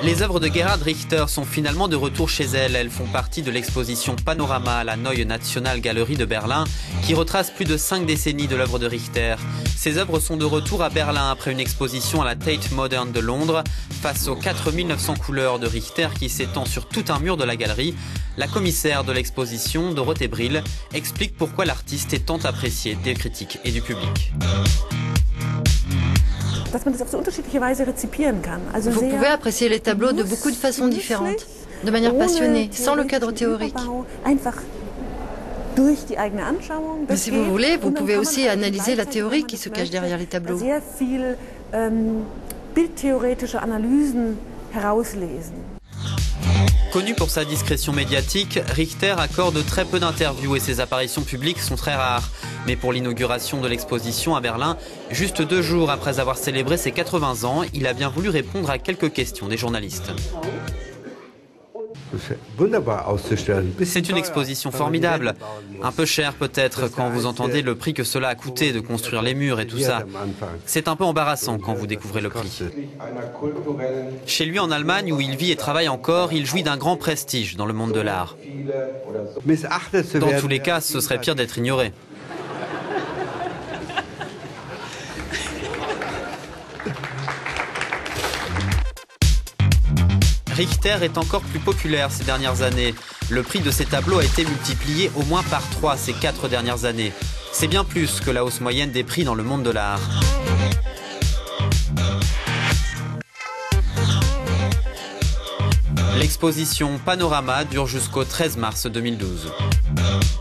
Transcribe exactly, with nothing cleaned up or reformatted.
Les œuvres de Gerhard Richter sont finalement de retour chez elle. Elles font partie de l'exposition Panorama à la Neue Nationalgalerie de Berlin, qui retrace plus de cinq décennies de l'œuvre de Richter. Ces œuvres sont de retour à Berlin après une exposition à la Tate Modern de Londres. Face aux quatre mille neuf cents couleurs de Richter qui s'étend sur tout un mur de la galerie, la commissaire de l'exposition, Dorothée Brill, explique pourquoi l'artiste est tant apprécié des critiques et du public. Vous pouvez apprécier les tableaux de beaucoup de façons différentes, de manière passionnée, sans le cadre théorique. Mais si vous voulez, vous pouvez aussi analyser la théorie qui se cache derrière les tableaux. Connu pour sa discrétion médiatique, Richter accorde très peu d'interviews et ses apparitions publiques sont très rares. Mais pour l'inauguration de l'exposition à Berlin, juste deux jours après avoir célébré ses quatre-vingts ans, il a bien voulu répondre à quelques questions des journalistes. C'est une exposition formidable. Un peu cher peut-être quand vous entendez le prix que cela a coûté de construire les murs et tout ça. C'est un peu embarrassant quand vous découvrez le prix. Chez lui en Allemagne, où il vit et travaille encore, il jouit d'un grand prestige dans le monde de l'art. Dans tous les cas, ce serait pire d'être ignoré. Richter est encore plus populaire ces dernières années. Le prix de ses tableaux a été multiplié au moins par trois ces quatre dernières années. C'est bien plus que la hausse moyenne des prix dans le monde de l'art. L'exposition Panorama dure jusqu'au treize mars deux mille douze.